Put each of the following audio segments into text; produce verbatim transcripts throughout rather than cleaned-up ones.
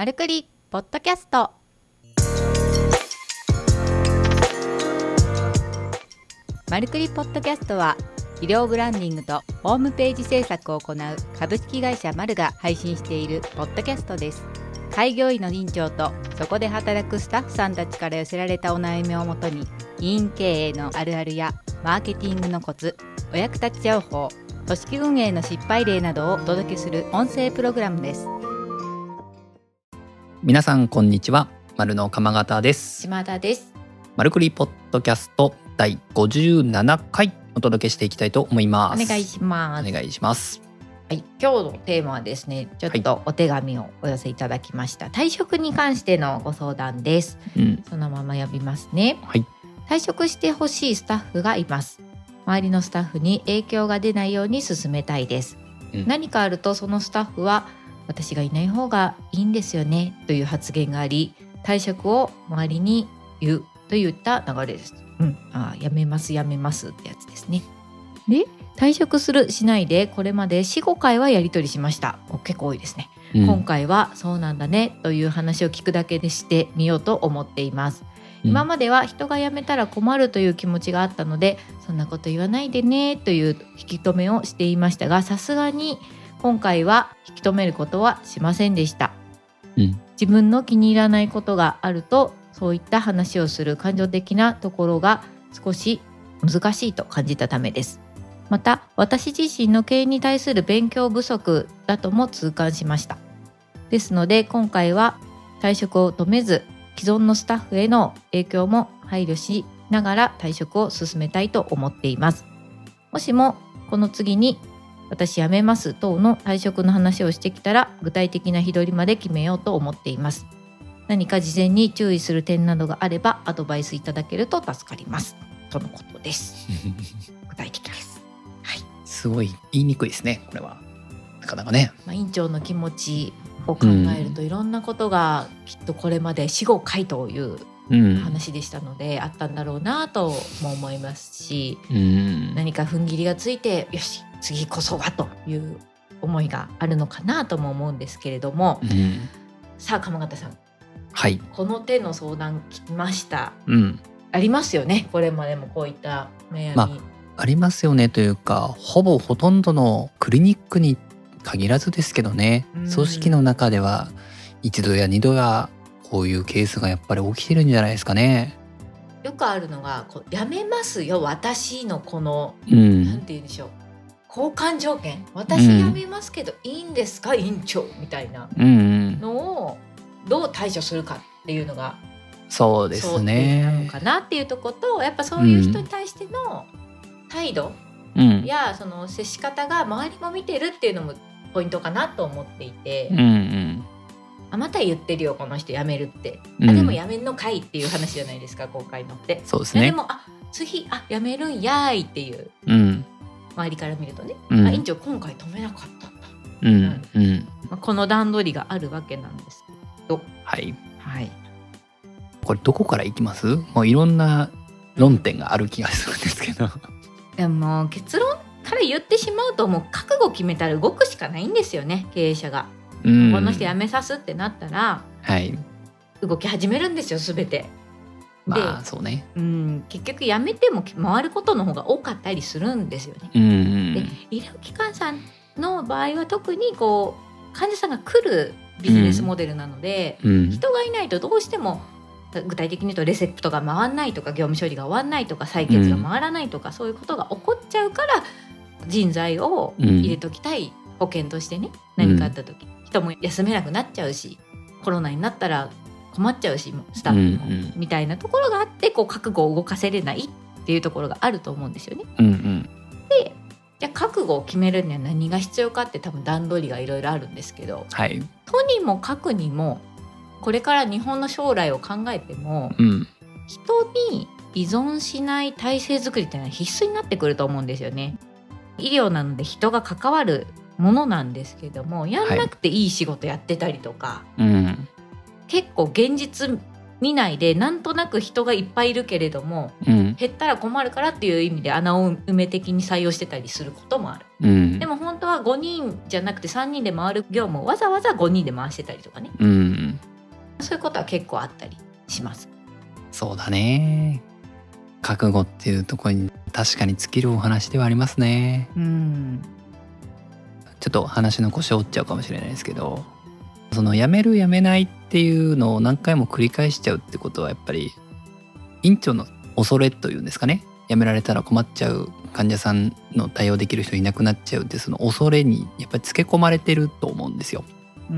マルクリポッドキャスト。マルクリポッドキャストは医療ブランディングとホームページ制作を行う株式会社マルが配信しているポッドキャストです。開業医の院長とそこで働くスタッフさんたちから寄せられたお悩みをもとに、医院経営のあるあるやマーケティングのコツ、お役立ち情報、組織運営の失敗例などをお届けする音声プログラムです。 皆さんこんにちは、マルの鎌形です。 島田です。 マルクリポッドキャストだいごじゅうななかいお届けしていきたいと思います。 お願いします。 お願いします。 はい、今日のテーマはですね、ちょっとお手紙をお寄せいただきました、はい、退職に関してのご相談です、うん、そのまま読みますね、はい、退職してほしいスタッフがいます。周りのスタッフに影響が出ないように進めたいです、うん、何かあるとそのスタッフは私がいない方がいいんですよねという発言があり、退職を周りに言うといった流れです、うん、あやめますやめますってやつですね。で退職するしないでこれまで よん,ご 回はやり取りしました。結構多いですね、うん、今回はそうなんだねという話を聞くだけでしてみようと思っています、うん、今までは人が辞めたら困るという気持ちがあったので、そんなこと言わないでねという引き止めをしていましたが、さすがに今回は引き止めることはしませんでした、うん、自分の気に入らないことがあるとそういった話をする感情的なところが少し難しいと感じたためです。また私自身の経営に対する勉強不足だとも痛感しました。ですので今回は退職を止めず、既存のスタッフへの影響も配慮しながら退職を進めたいと思っています。もしもこの次に私辞めます等の退職の話をしてきたら、具体的な日取りまで決めようと思っています。何か事前に注意する点などがあればアドバイスいただけると助かりますとのことです具体的です、はい、 すごい言いにくいですね、これはなかなかね、 まあ、院長の気持ちを考えるといろんなことがきっとこれまで よん,ご 回という話でしたので、うん、あったんだろうなとも思いますし、うん、何か踏ん切りがついてよし次こそはという思いがあるのかなとも思うんですけれども、うん、さあ鎌形さん、はい、この手の相談来ました、うん、ありますよね。これまでもこういった悩み、 まあ、ありますよねというか、ほぼほとんどのクリニックに限らずですけどね、うん、組織の中では一度や二度やこういうケースがやっぱり起きてるんじゃないですかね。 よくあるのがこうやめますよ私のこの、うん、なんて言うんでしょう、交換条件、私辞めますけどいいんですか、うん、院長みたいなのをどう対処するかっていうのがそうですねなのかなっていうところと、やっぱそういう人に対しての態度やその接し方が周りも見てるっていうのもポイントかなと思っていて、うんうん、あまた言ってるよこの人辞めるって、うん、あでも辞めんのかいっていう話じゃないですか今回のって。 そうですね。 でもあ次あ辞めるんやーいっていう、うん、周りから見るとね、うん、あ院長今回止めなかったんだ、うんうんまあ、この段取りがあるわけなんですけど、 はい、はい、これどこからいきます？もういろんな論点がある気がするんですけど、 でも結論から言ってしまうともう覚悟決めたら動くしかないんですよね。経営者が、うん、この人辞めさすってなったら、はい、動き始めるんですよ全て。 まあそうね、 うん、結局辞めても回ることの方が多かったりするんですよね、うんうん、で医療機関さんの場合は特にこう患者さんが来るビジネスモデルなので、うん、人がいないとどうしても具体的に言うとレセプトが回らないとか業務処理が終わらないとか採血が回らないとか、うん、そういうことが起こっちゃうから人材を入れときたい保険としてね、うん、何かあった時人も休めなくなっちゃうしコロナになったら困っちゃうしスタッフも、うんうん、みたいなところがあってこう覚悟を動かせれないっていうところがあると思うんですよね、うんうん、でじゃあ覚悟を決めるには何が必要かって多分段取りがいろいろあるんですけど、はい、とにもかくにもこれから日本の将来を考えても、うん、人に依存しない体制づくりっていうのは必須になってくると思うんですよね。医療なので人が関わるものなんですけども、やんなくていい仕事やってたりとか、はい、うん、結構現実見ないでなんとなく人がいっぱいいるけれども、うん、減ったら困るからっていう意味で穴を埋め的に採用してたりすることもある、うん、でも本当はごにんじゃなくてさんにんで回る業務をわざわざごにんで回してたりとかね、うん、そういうことは結構あったりします。 そうだね、覚悟っていうところに確かに尽きるお話ではありますね、うん、ちょっと話の腰を折っちゃうかもしれないですけど、その辞める辞めないっていうのを何回も繰り返しちゃうってことはやっぱり院長の恐れというんですかね、辞められたら困っちゃう、患者さんの対応できる人いなくなっちゃうってその恐れにやっぱりつけ込まれてると思うんですよ、うん、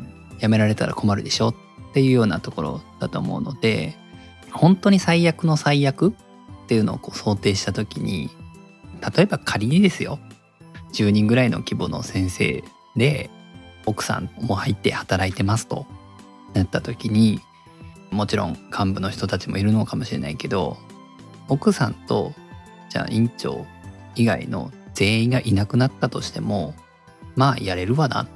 辞められたら困るでしょっていうようなところだと思うので、本当に最悪の最悪っていうのをこう想定した時に、例えば仮にですよ、じゅうにんぐらいの規模の先生で奥さんも入って働いてますとなった時に、もちろん幹部の人たちもいるのかもしれないけど、奥さんとじゃあ院長以外の全員がいなくなったとしてもまあやれるわなって、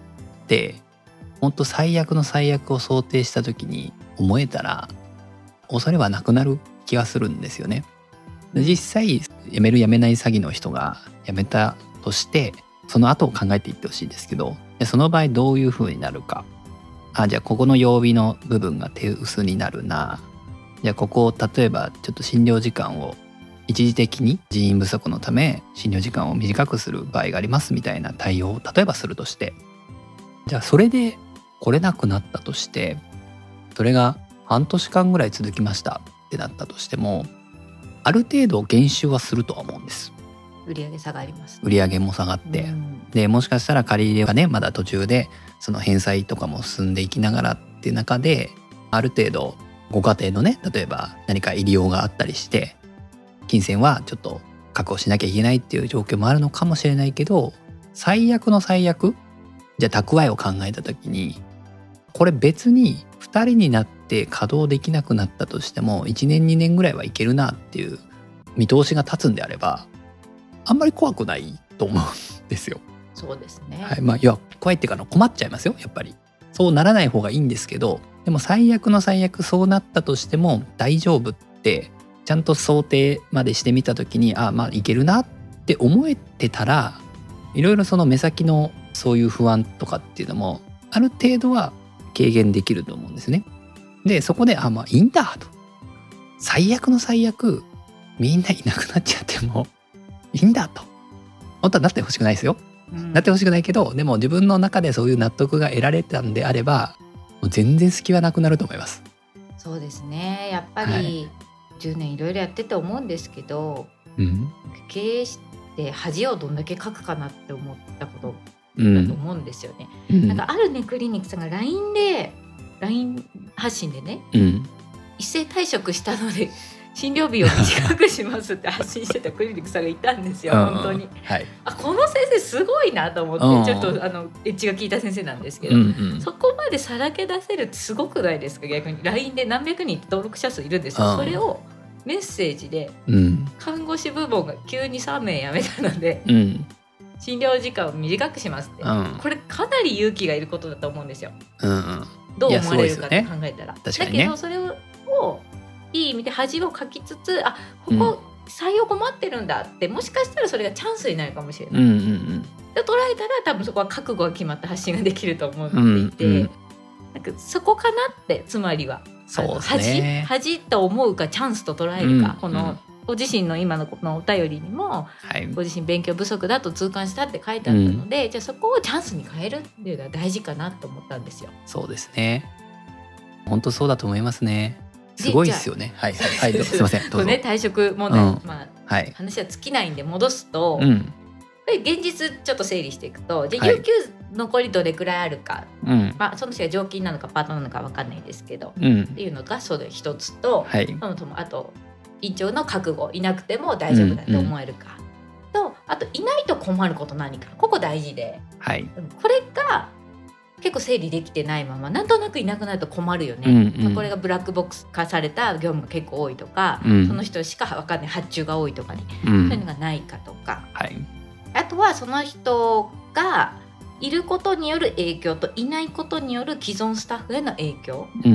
本当最悪の最悪を想定した時に思えたら恐れはなくなる気がするんですよね。実際辞める辞めない詐欺の人が辞めたとしてその後を考えていってほしいんですけど、その場合どういう風になるか。あ、じゃあここの曜日の部分が手薄になるな。じゃあここを例えばちょっと診療時間を一時的に人員不足のため診療時間を短くする場合がありますみたいな対応を例えばするとして、じゃあそれで来れなくなったとして、それが半年間ぐらい続きましたってなったとしても、ある程度減収はするとは思うんです。 売上下がります、ね、 売上も下がって、うん、でもしかしたら借り入れがねまだ途中でその返済とかも進んでいきながらっていう中で、ある程度ご家庭のね例えば何か入り用があったりして金銭はちょっと確保しなきゃいけないっていう状況もあるのかもしれないけど、最悪の最悪、じゃあ蓄えを考えた時にこれ別にふたりになって稼働できなくなったとしてもいちねんにねんぐらいはいけるなっていう見通しが立つんであればあんまり怖くないと思うんですよ。 そうですね、 はい、まあいや怖いっていうか困っちゃいますよやっぱり。そうならない方がいいんですけど、でも最悪の最悪そうなったとしても大丈夫ってちゃんと想定までしてみた時に、あまあいけるなって思えてたら、いろいろその目先のそういう不安とかっていうのもある程度は軽減できると思うんですね。でそこであまあいいんだと、最悪の最悪みんないなくなっちゃってもいいんだと、本当はなってほしくないですよ、うん、なってほしくないけど、でも自分の中でそういう納得が得られたんであればもう全然隙はなくなると思います。 そうですね、やっぱり、はい、じゅうねんいろいろやってて思うんですけど、うん、経営して恥をどんだけかくかなって思ったことだと思うんですよね、うん、なんかあるねクリニックさんが ライン で ライン 発信でね、うん、一斉退職したので診療日を短くしますって発信してたクリニックさんがいたんですよ本当に、はい、あこの先生すごいなと思ってちょっとあのエッジが効いた先生なんですけど、うんうん、そこまでさらけ出せるってすごくないですか。逆に ライン で何百人登録者数いるんですよ。それをメッセージで、うん、看護師部門が急にさんめい辞めたので、うん、診療時間を短くしますって、うん、これかなり勇気がいることだと思うんですよ、うんうん、どう思われるかって考えたら、ね、だけどそれをいい意味で恥をかきつつ、あここ採用困ってるんだって、もしかしたらそれがチャンスになるかもしれない、うんうんうん、で捉えたら多分そこは覚悟が決まった発信ができると思っていて、うんうん、なんかそこかなって、つまりはそうですね、恥、恥と思うかチャンスと捉えるか、うんうん、このご自身の今のこのお便りにも、はい、ご自身勉強不足だと痛感したって書いてあったので、うん、じゃあそこをチャンスに変えるっていうのは大事かなと思ったんですよ。 そうですね、本当そうだと思いますね。すごいですよね。はいはいはい、すみません。どうぞ。ね、 退職問題、うん、まあ、はい、話は尽きないんで戻すと、うん、現実ちょっと整理していくと、じゃあ有給残りどれくらいあるか、はい、まあ、その人が常勤なのかパートなのか分かんないですけど、うん、っていうのがそれ一つと、はい、そのともあと院長の覚悟、いなくても大丈夫だと思えるか、うんうん、とあといないと困ること何か、ここ大事で、はい、これが結構整理できてないままなんとなくいなくなると困るよね、うんうん、まあ、これがブラックボックス化された業務が結構多いとか、うん、その人しか分かんない発注が多いとかね、うん、そういうのがないかとか、はい、あとはその人がいることによる影響といないことによる既存スタッフへの影響、うん、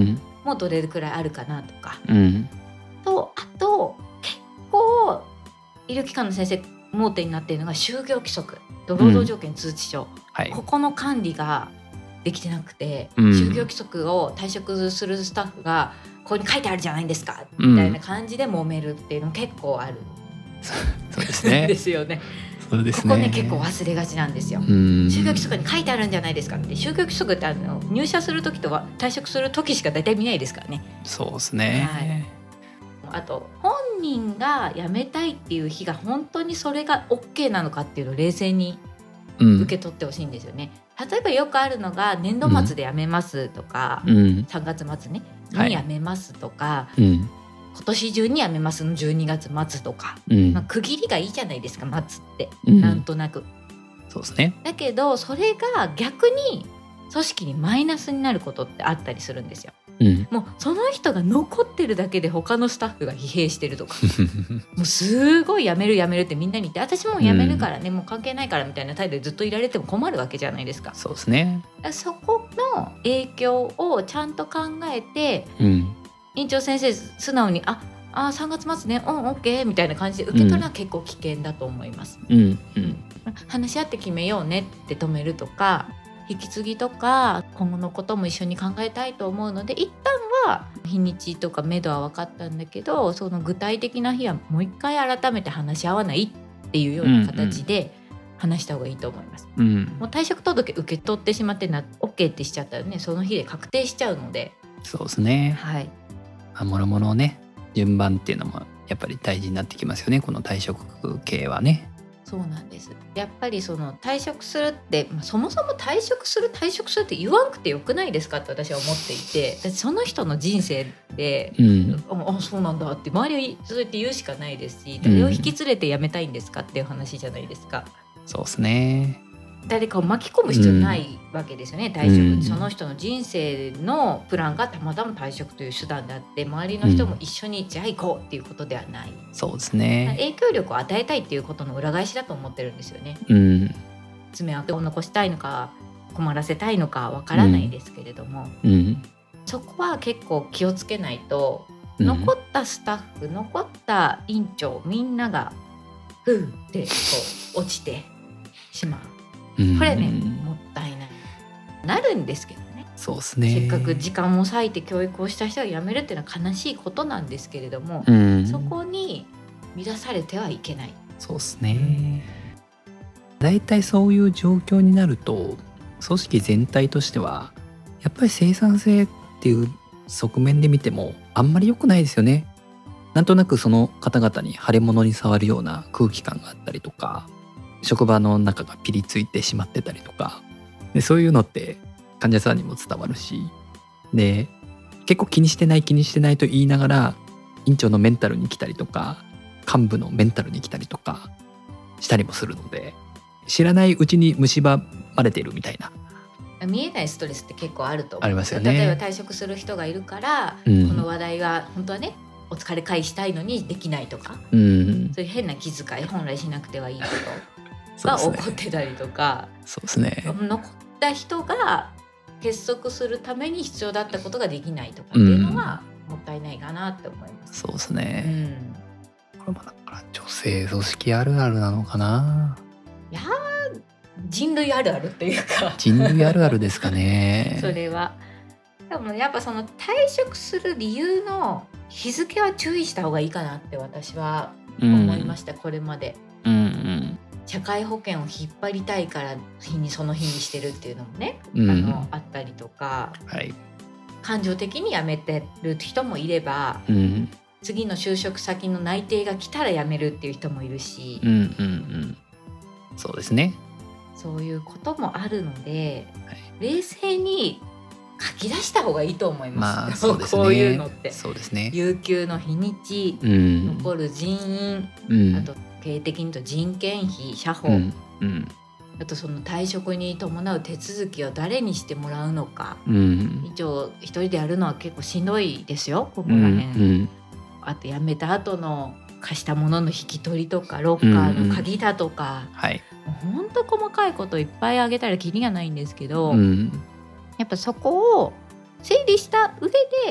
もどれくらいあるかなとか、 うん、 とあと結構医療機関の先生盲点になっているのが就業規則と労働条件通知書、うんはい、ここの管理ができてなくて、うん、就業規則を退職するスタッフがここに書いてあるじゃないですかみたいな感じで揉めるっていうの結構ある、 うん、そうですねですよね。 そうですね、 ここね結構忘れがちなんですよ。就業規則に書いてあるんじゃないですかって。就業規則ってあの入社する時とは退職する時しか大体見ないですからね。 そうですね、 はい、あと本人が辞めたいっていう日が本当にそれが OK なのかっていうのを冷静に受け取ってほしいんですよね、うん、例えばよくあるのが年度末で辞めますとか、うん、さんがつ末ねに辞めますとか、はい、うん今年中に辞めますのじゅうにがつ末とか、うんまあ、区切りがいいじゃないですか末って、うん、なんとなくそうですね。 だけどそれが逆に組織にマイナスになることってあったりするんですよ、うん、もうその人が残ってるだけで他のスタッフが疲弊してるとかもうすごい辞める辞めるってみんなに言って私もう辞めるからね、うん、もう関係ないからみたいな態度でずっといられても困るわけじゃないですか。 そうですね。 そこの影響をちゃんと考えて、うん院長先生素直にああさんがつ末ねうんオッケーみたいな感じで受け取るのは結構危険だと思います、うんうん、話し合って決めようねって止めるとか引き継ぎとか今後のことも一緒に考えたいと思うので一旦は日にちとか目処は分かったんだけどその具体的な日はもう一回改めて話し合わないっていうような形で話した方がいいと思います、うんうん、もう退職届受け取ってしまってな OK ってしちゃったらねその日で確定しちゃうのでそうですねはいもろもろね順番っていうのもやっぱり大事になってきますよねこの退職系はね。 そうなんです。やっぱりその退職するって、まあ、そもそも退職する退職するって言わんくてよくないですかって私は思っていてその人の人生で、うん、あ, あそうなんだって周りはそうやって言うしかないですし誰を引き連れて辞めたいんですかっていう話じゃないですか、 うん、そうですね。 誰かを巻き込む必要ないわけですよね、うん、退職、うん、その人の人生のプランがたまたま退職という手段であって周りの人も一緒に、うん、じゃあ行こうっていうことではない。 そうですね。 影響力を与えたいっていうことの裏返しだと思ってるんですよね、 うん、 爪痕を残したいのか困らせたいのかわからないですけれども、 うんうん、 そこは結構気をつけないと、うん、残ったスタッフ残った院長みんながふーってこう落ちてしまう。これねもったいないなるんですけどね。 そうですね。 せっかく時間を割いて教育をした人が辞めるっていうのは悲しいことなんですけれども、 うん、 そこに乱されてはいけない。 そうですね。だいたいそういう状況になると組織全体としてはやっぱり生産性っていう側面で見てもあんまり良くないですよね。なんとなくその方々に腫れ物に触るような空気感があったりとか職場の中がピリついてしまってたりとかでそういうのって患者さんにも伝わるしで結構気にしてない気にしてないと言いながら院長のメンタルに来たりとか幹部のメンタルに来たりとかしたりもするので知らないうちに蝕まれているみたいな見えないストレスって結構あると思う。 ありますよね。 例えば退職する人がいるから、うん、この話題が本当はねお疲れ会したいのにできないとか、うん、そういう変な気遣い本来しなくてはいいことが起こってたりとかそうですね。 残った人が結束するために必要だったことができないとかっていうのはもったいないかなって思います、 うん、そうですね、うん、これもだから女性組織あるあるなのかな。 いや人類あるあるっていうか人類あるあるですかねそれはでもやっぱその退職する理由の日付は注意した方がいいかなって私は思いました、うん、これまで、 うんうん、 社会保険を引っ張りたいから日にその日にしてるっていうのもね、 うん、 あのあったりとか、 はい、 感情的に辞めてる人もいれば、 うん、 次の就職先の内定が来たら辞めるっていう人もいるし、 うんうんうん、そうですね。 そういうこともあるので、はい、冷静に書き出した方がいいと思います。まあ、そうですね、こういうのって。 そうですね。 有給の日にち、うん、残る人員、うん、あと経営的に言うと人件費、社保、うんうん、あとその退職に伴う手続きを誰にしてもらうのか、うん、一応一人でやるのは結構しんどいですよ、ここら辺、うんうん、あと辞めた後の貸したものの引き取りとかロッカーの鍵だとか、 うんうん、はい、 ほんと細かいこといっぱいあげたらキリがないんですけど、 うん、 やっぱそこを整理した上で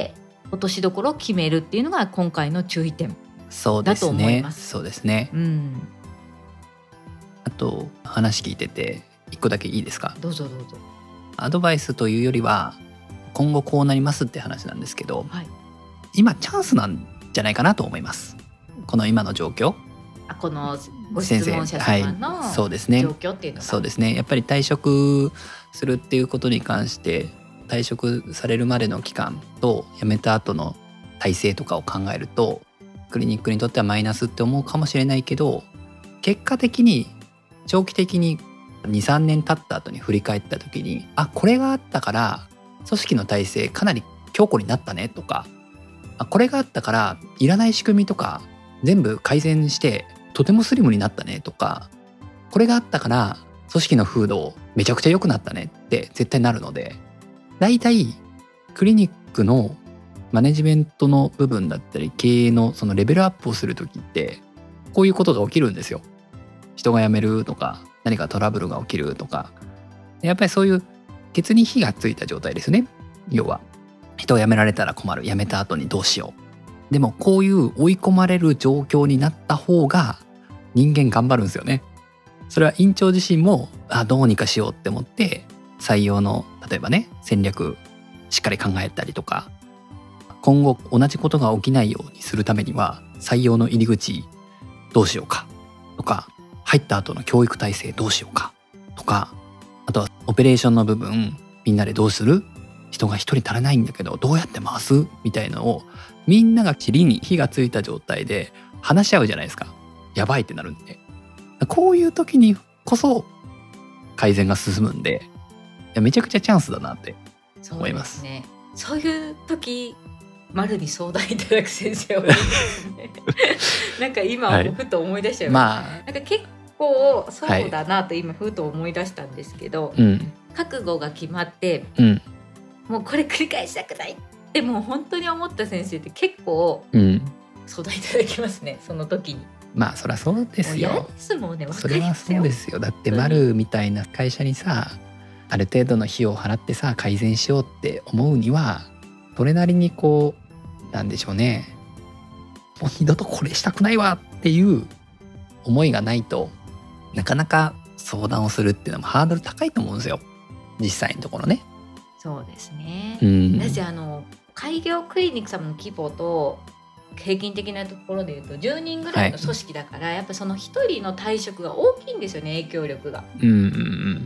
落としどころを決めるっていうのが今回の注意点だと思います。 そうですね。そうですね。うん、あと話聞いてて一個だけいいですか？ どうぞどうぞ。 アドバイスというよりは今後こうなりますって話なんですけど、 はい、 今チャンスなんじゃないかなと思います。この今の状況、 あこのご質問者様の状況っていうのが、 そうですね。やっぱり退職するっていうことに関して退職されるまでの期間と辞めた後の体制とかを考えるとクリニックにとってはマイナスって思うかもしれないけど、結果的に長期的に に,さん 年経った後に振り返った時に、あこれがあったから組織の体制かなり強固になったねとか、あこれがあったからいらない仕組みとか全部改善してとてもスリムになったねとか、これがあったから組織の風土めちゃくちゃ良くなったねって絶対なるので、だいたいクリニックのマネジメントの部分だったり経営のそのレベルアップをする時ってこういうことが起きるんですよ。人が辞めるとか何かトラブルが起きるとか、やっぱりそういうケツに火がついた状態ですね。要は人を辞められたら困る、辞めた後にどうしよう。でもこういう追い込まれる状況になった方が人間頑張るんですよね。それは院長自身もあどうにかしようって思って採用の例えばね戦略しっかり考えたりとか、今後同じことが起きないようにするためには採用の入り口どうしようかとか、入った後の教育体制どうしようかとか、あとはオペレーションの部分みんなでどうする、人が一人足らないんだけどどうやって回すみたいのをみんなが尻に火がついた状態で話し合うじゃないですか。やばいってなるんで、こういう時にこそ改善が進むんで、いやめちゃくちゃチャンスだなって思います。 そうですね。そういう時丸に相談いただく先生多いですねなんか今ふと思い出しちゃいました、はい、なんか結構そうだなと今ふと思い出したんですけど、はい、覚悟が決まって、うん、もうこれ繰り返したくないってもう本当に思った先生って結構相談いただきますね、その時に。 まあそりゃそうですよ。 もう嫌ですもんね。 それはそうですよ。だって丸みたいな会社にさある程度の費用を払ってさ改善しようって思うにはそれなりにこうなんでしょうね、もう二度とこれしたくないわっていう思いがないとなかなか相談をするっていうのもハードル高いと思うんですよ、実際のところね。 そうですね、 うん、 だしあの開業クリニックさんの規模と平均的なところでいうとじゅうにんぐらいの組織だから、はい、やっぱそのひとりの退職が大きいんですよね、影響力が、 うんうんうん、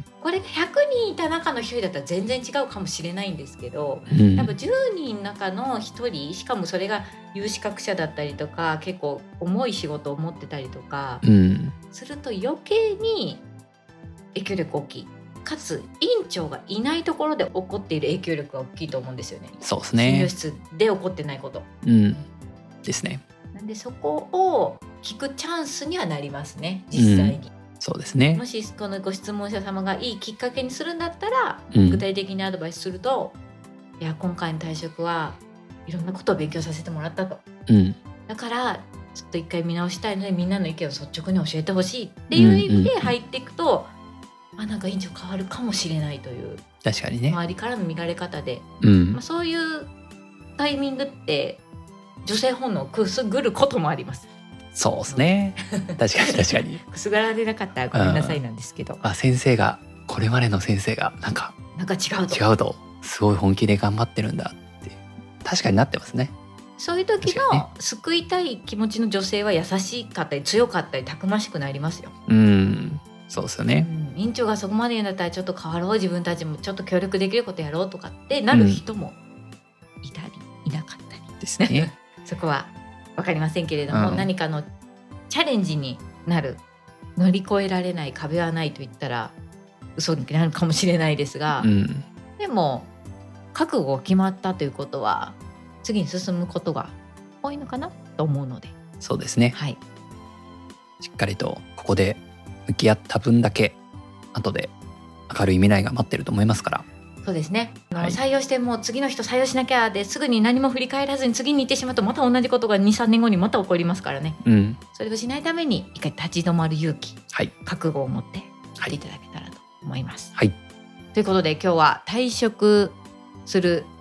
これがひゃくにんいた中のひとりだったら全然違うかもしれないんですけど、うん、やっぱじゅうにんの中のひとり、しかもそれが有資格者だったりとか結構重い仕事を持ってたりとか、うん、すると余計に影響力大きい、かつ院長がいないところで起こっている影響力が大きいと思うんですよね。 そうですね。 診療室で起こってないこと、 うんですね。 なんでそこを聞くチャンスにはなりますね、実際に、うん、 そうですね。 もしこのご質問者様がいいきっかけにするんだったら、うん、具体的にアドバイスすると、いや今回の退職はいろんなことを勉強させてもらったと、うん、だからちょっと一回見直したいのでみんなの意見を率直に教えてほしいっていう意味で入っていくと、うんうん、あなんか院長変わるかもしれないという、 確かにね、 周りからの見られ方で、 うんまあ、そういうタイミングって女性本能をくすぐることもあります。 そうですね確かに確かにくすぐられなかったらごめんなさいなんですけど、 あ先生がこれまでの先生がなんかなんか違うと違うとすごい本気で頑張ってるんだって確かになってますね。 そういう時の、ね、救いたい気持ちの女性は優しかったり強かったりたくましくなりますよ。 うんそうですよね、 うん、院長がそこまで言うんだったらちょっと変わろう、自分たちもちょっと協力できることやろうとかってなる人もいたり、うん、いなかったりですねそこは分かりませんけれども、うん、何かのチャレンジになる、乗り越えられない壁はないと言ったら嘘になるかもしれないですが、うん、でも覚悟が決まったということは次に進むことが多いのかなと思うので、 そうですね、 はい、 しっかりとここで向き合った分だけ後で明るい未来が待ってると思いますから。 そうですね、はい、採用してもう次の人採用しなきゃですぐに何も振り返らずに次に行ってしまうとまた同じことが にさんねんごにまた起こりますからね、うん、それをしないために一回立ち止まる勇気、はい、覚悟を持ってやっていただけたらと思います、 はい、 ということで今日は退職する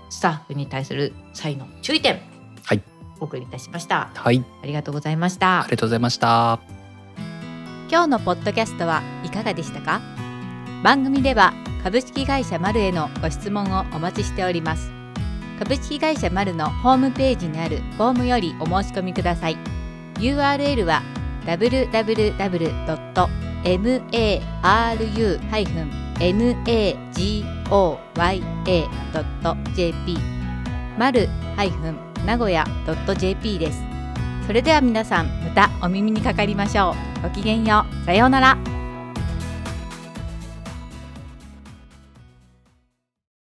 スタッフに対する際の注意点、 はい、 お送りいたしました。 はい、 ありがとうございました。 ありがとうございました。 今日のポッドキャストはいかがでしたか？番組では株式会社マルへのご質問をお待ちしております。株式会社マルのホームページにあるフォームよりお申し込みください。 ユーアールエル は ダブリューダブリューダブリュードットマルナゴヤドットジェーピー マル名古屋 .jp です。それでは皆さん、またお耳にかかりましょう。ごきげんよう。さようなら。